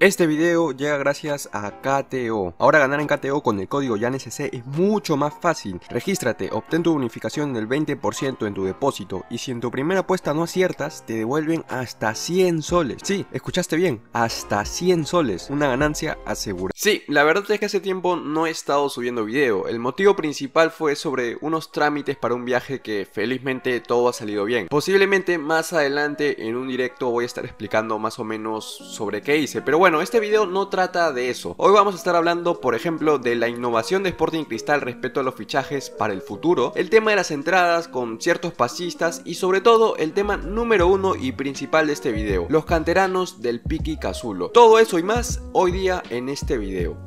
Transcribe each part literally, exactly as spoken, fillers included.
Este video llega gracias a K T O. Ahora ganar en K T O con el código YANSC es mucho más fácil. Regístrate, obtén tu bonificación del veinte por ciento en tu depósito y si en tu primera apuesta no aciertas, te devuelven hasta cien soles. Sí, escuchaste bien, hasta cien soles, una ganancia asegurada. Sí, la verdad es que hace tiempo no he estado subiendo video. El motivo principal fue sobre unos trámites para un viaje que felizmente todo ha salido bien. Posiblemente más adelante en un directo voy a estar explicando más o menos sobre qué hice, pero bueno, este video no trata de eso. Hoy vamos a estar hablando, por ejemplo, de la innovación de Sporting Cristal respecto a los fichajes para el futuro, el tema de las entradas con ciertos pasistas y sobre todo el tema número uno y principal de este video, los canteranos del Piqui Cazulo. Todo eso y más hoy día en este video.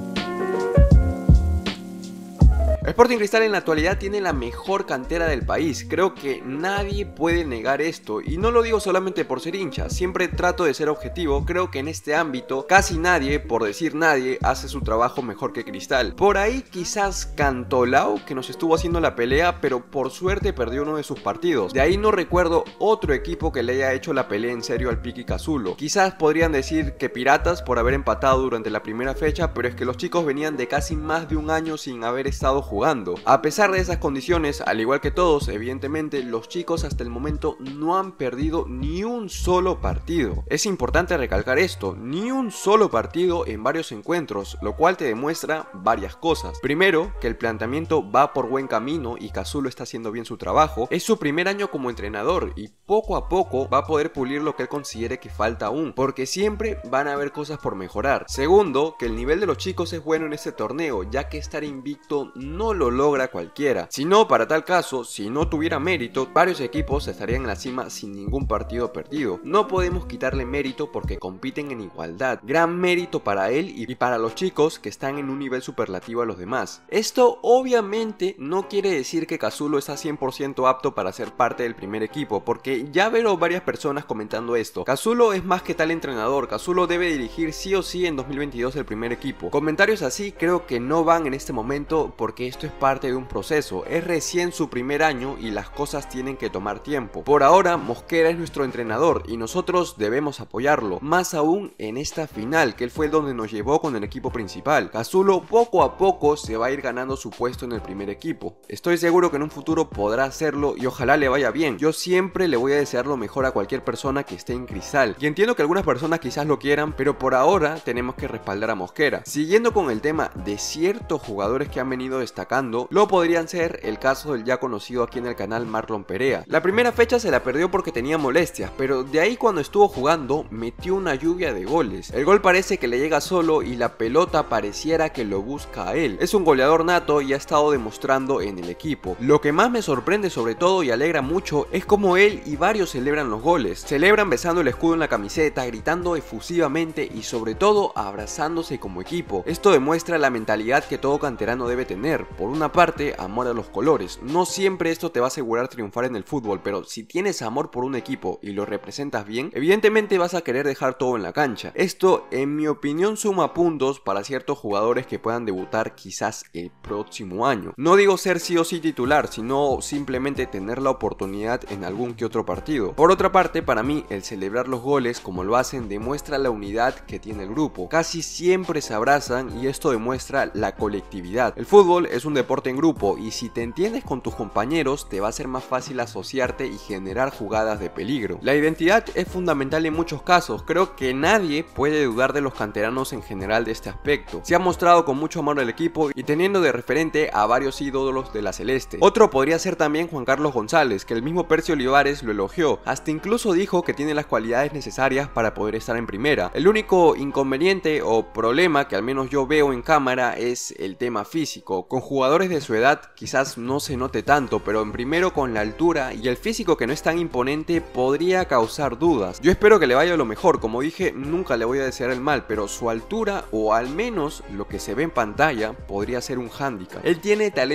Sporting Cristal en la actualidad tiene la mejor cantera del país, creo que nadie puede negar esto y no lo digo solamente por ser hincha, siempre trato de ser objetivo, creo que en este ámbito casi nadie, por decir nadie, hace su trabajo mejor que Cristal. Por ahí quizás Cantolao, que nos estuvo haciendo la pelea, pero por suerte perdió uno de sus partidos. De ahí no recuerdo otro equipo que le haya hecho la pelea en serio al Piqui Cazulo. Quizás podrían decir que Piratas por haber empatado durante la primera fecha, pero es que los chicos venían de casi más de un año sin haber estado jugando. Jugando. A pesar de esas condiciones, al igual que todos, evidentemente los chicos hasta el momento no han perdido ni un solo partido. Es importante recalcar esto, ni un solo partido en varios encuentros, lo cual te demuestra varias cosas. Primero, que el planteamiento va por buen camino y Cazulo está haciendo bien su trabajo. Es su primer año como entrenador y poco a poco va a poder pulir lo que él considere que falta aún, porque siempre van a haber cosas por mejorar. Segundo, que el nivel de los chicos es bueno en este torneo, ya que estar invicto no lo logra cualquiera. Si no, para tal caso, si no tuviera mérito, varios equipos estarían en la cima sin ningún partido perdido. No podemos quitarle mérito porque compiten en igualdad. Gran mérito para él y para los chicos que están en un nivel superlativo a los demás. Esto obviamente no quiere decir que Cazulo está cien por ciento apto para ser parte del primer equipo, porque ya veo varias personas comentando esto. Cazulo es más que tal entrenador, Cazulo debe dirigir sí o sí en dos mil veintidós el primer equipo. Comentarios así creo que no van en este momento porque esto es parte de un proceso, es recién su primer año y las cosas tienen que tomar tiempo. Por ahora Mosquera es nuestro entrenador y nosotros debemos apoyarlo, más aún en esta final que él fue donde nos llevó con el equipo principal. Cazulo poco a poco se va a ir ganando su puesto en el primer equipo. Estoy seguro que en un futuro podrá hacerlo y ojalá le vaya bien. Yo siempre le voy a desear lo mejor a cualquier persona que esté en Cristal y entiendo que algunas personas quizás lo quieran, pero por ahora tenemos que respaldar a Mosquera. Siguiendo con el tema de ciertos jugadores que han venido destacando, lo podrían ser el caso del ya conocido aquí en el canal Marlon Perea. La primera fecha se la perdió porque tenía molestias, pero de ahí cuando estuvo jugando metió una lluvia de goles. El gol parece que le llega solo y la pelota pareciera que lo busca a él. Es un goleador nato y ha estado demostrando en el equipo. Lo que más me sorprende sobre todo y alegra mucho es como él y varios celebran los goles. Celebran besando el escudo en la camiseta, gritando efusivamente y sobre todo abrazándose como equipo. Esto demuestra la mentalidad que todo canterano debe tener. Por una parte, amor a los colores. No siempre esto te va a asegurar triunfar en el fútbol, pero si tienes amor por un equipo y lo representas bien, evidentemente vas a querer dejar todo en la cancha. Esto, en mi opinión, suma puntos para ciertos jugadores que puedan debutar quizás el próximo año. No digo ser sí o sí titular, sino simplemente tener la oportunidad en algún que otro partido. Por otra parte, para mí, el celebrar los goles como lo hacen demuestra la unidad que tiene el grupo. Casi siempre se abrazan y esto demuestra la colectividad. El fútbol es un deporte en grupo y si te entiendes con tus compañeros te va a ser más fácil asociarte y generar jugadas de peligro. La identidad es fundamental en muchos casos, creo que nadie puede dudar de los canteranos en general de este aspecto. Se ha mostrado con mucho amor al equipo y teniendo de referente a varios ídolos de la celeste. Otro podría ser también Juan Carlos González, que el mismo Percio Olivares lo elogió, hasta incluso dijo que tiene las cualidades necesarias para poder estar en primera. El único inconveniente o problema que al menos yo veo en cámara es el tema físico. Con jugadores de su edad quizás no se note tanto, pero en primero con la altura y el físico que no es tan imponente podría causar dudas. Yo espero que le vaya lo mejor, como dije nunca le voy a desear el mal, pero su altura o al menos lo que se ve en pantalla podría ser un hándicap. Él tiene talento necesario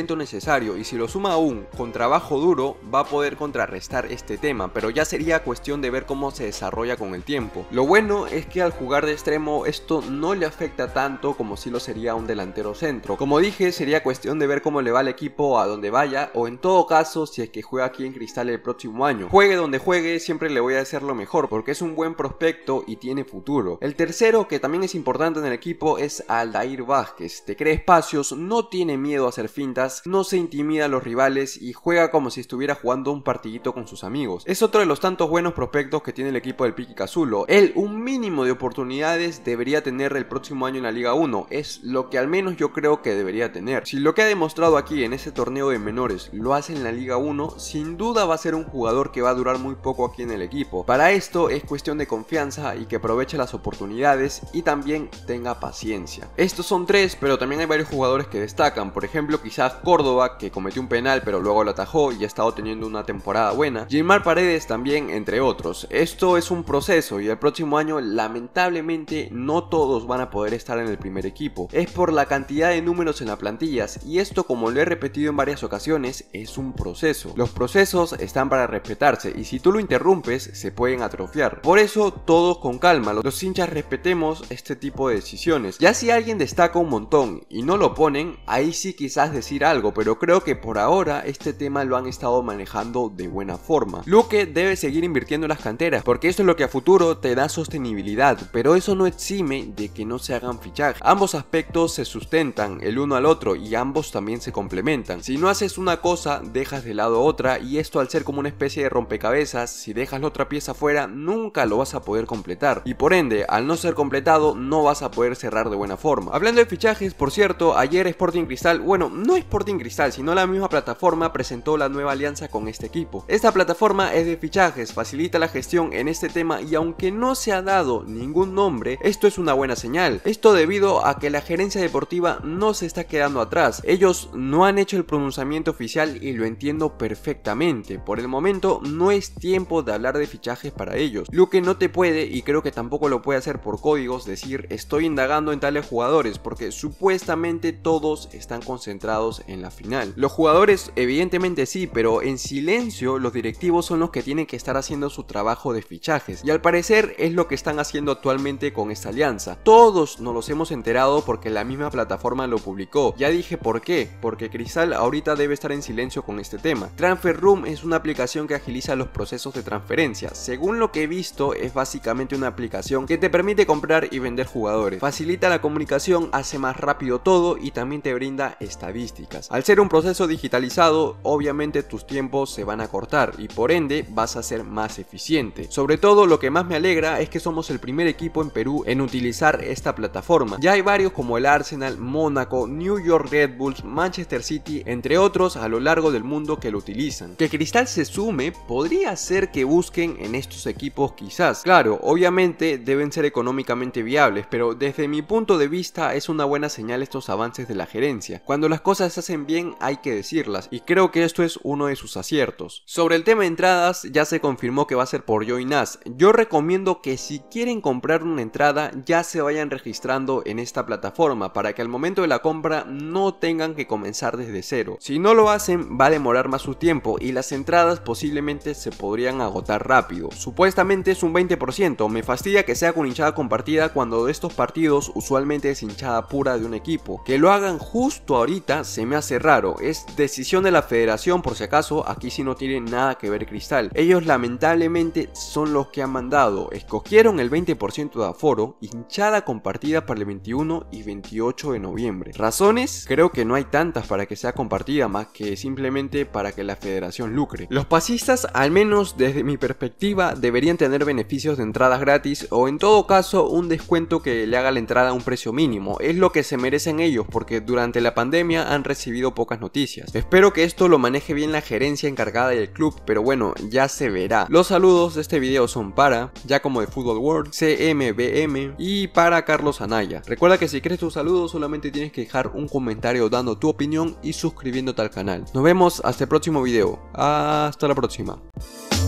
necesario, y si lo suma aún con trabajo duro va a poder contrarrestar este tema, pero ya sería cuestión de ver cómo se desarrolla con el tiempo. Lo bueno es que al jugar de extremo esto no le afecta tanto como si lo sería un delantero centro. Como dije, sería cuestión de ver cómo le va al equipo a donde vaya, o en todo caso si es que juega aquí en Cristal el próximo año. Juegue donde juegue, siempre le voy a hacer lo mejor porque es un buen prospecto y tiene futuro. El tercero, que también es importante en el equipo, es Aldair Vázquez. Te crea espacios, no tiene miedo a hacer fintas, no se intimida a los rivales y juega como si estuviera jugando un partidito con sus amigos. Es otro de los tantos buenos prospectos que tiene el equipo del Piqui Cazulo. Él un mínimo de oportunidades debería tener el próximo año en la Liga uno, es lo que al menos yo creo que debería tener. Si lo que ha demostrado aquí en ese torneo de menores lo hace en la Liga uno, sin duda va a ser un jugador que va a durar muy poco aquí en el equipo. Para esto es cuestión de confianza y que aproveche las oportunidades y también tenga paciencia. Estos son tres, pero también hay varios jugadores que destacan. Por ejemplo, quizás Córdoba, que cometió un penal pero luego lo atajó y ha estado teniendo una temporada buena. Gilmar Paredes también, entre otros. Esto es un proceso y el próximo año lamentablemente no todos van a poder estar en el primer equipo. Es por la cantidad de números en las plantillas, y esto, como lo he repetido en varias ocasiones, es un proceso. Los procesos están para respetarse y si tú lo interrumpes se pueden atrofiar. Por eso todos con calma, los hinchas respetemos este tipo de decisiones. Ya si alguien destaca un montón y no lo ponen, ahí sí quizás decir algo, pero creo que por ahora este tema lo han estado manejando de buena forma. Luque debe seguir invirtiendo en las canteras porque esto es lo que a futuro te da sostenibilidad, pero eso no exime de que no se hagan fichajes. Ambos aspectos se sustentan el uno al otro y ambos también se complementan. Si no haces una cosa, dejas de lado otra, y esto, al ser como una especie de rompecabezas, si dejas la otra pieza fuera, nunca lo vas a poder completar, y por ende, al no ser completado, no vas a poder cerrar de buena forma. Hablando de fichajes, por cierto, ayer Sporting Cristal, bueno, no Sporting Cristal, sino la misma plataforma presentó la nueva alianza con este equipo. Esta plataforma es de fichajes, facilita la gestión en este tema, y aunque no se ha dado ningún nombre, esto es una buena señal. Esto debido a que la gerencia deportiva no se está quedando atrás. Ellos no han hecho el pronunciamiento oficial y lo entiendo perfectamente. Por el momento no es tiempo de hablar de fichajes para ellos. Luque no te puede, y creo que tampoco lo puede hacer por códigos, decir estoy indagando en tales jugadores, porque supuestamente todos están concentrados en la final. Los jugadores evidentemente sí, pero en silencio los directivos son los que tienen que estar haciendo su trabajo de fichajes, y al parecer es lo que están haciendo actualmente con esta alianza. Todos nos los hemos enterado porque la misma plataforma lo publicó. Ya dije por qué, porque Cristal ahorita debe estar en silencio con este tema. Transfer Room es una aplicación que agiliza los procesos de transferencia. Según lo que he visto, es básicamente una aplicación que te permite comprar y vender jugadores. Facilita la comunicación, hace más rápido todo y también te brinda estadísticas. Al ser un proceso digitalizado, obviamente tus tiempos se van a cortar y por ende vas a ser más eficiente. Sobre todo, lo que más me alegra es que somos el primer equipo en Perú en utilizar esta plataforma. Ya hay varios como el Arsenal, Mónaco, New York Red Bulls, Manchester City, entre otros a lo largo del mundo que lo utilizan. Que Cristal se sume podría ser que busquen en estos equipos quizás. Claro, obviamente deben ser económicamente viables, pero desde mi punto de vista es una buena señal estos avances de la gerencia. Cuando las cosas se hacen bien hay que decirlas, y creo que esto es uno de sus aciertos. Sobre el tema de entradas, ya se confirmó que va a ser por Join Us. Yo recomiendo que si quieren comprar una entrada ya se vayan registrando en esta plataforma para que al momento de la compra no tengan que comenzar desde cero. Si no lo hacen va a demorar más su tiempo y las entradas posiblemente se podrían agotar rápido. Supuestamente es un veinte por ciento, me fastidia que sea con hinchada compartida cuando de estos partidos usualmente es hinchada pura de un equipo. Que lo hagan justo ahorita se me hace raro, es decisión de la federación por si acaso, aquí sí no tiene nada que ver Cristal. Ellos lamentablemente son los que han mandado, escogieron el veinte por ciento de aforo, hinchada compartida para el veintiuno y veintiocho de noviembre. ¿Razones? Creo que no hay tantas para que sea compartida más que simplemente para que la federación lucre. Los pasistas, al menos desde mi perspectiva, deberían tener beneficios de entradas gratis o en todo caso un descuento que le haga la entrada a un precio mínimo. Es lo que se merecen ellos porque durante la pandemia han recibido pocas noticias. Espero que esto lo maneje bien la gerencia encargada del club, pero bueno, ya se verá. Los saludos de este video son para Giacomo de Football World, C M B M y para Carlos Anaya. Recuerda que si quieres tus saludos solamente tienes que dejar un comentario dando tu opinión y suscribiéndote al canal. Nos vemos hasta el próximo video. Hasta la próxima.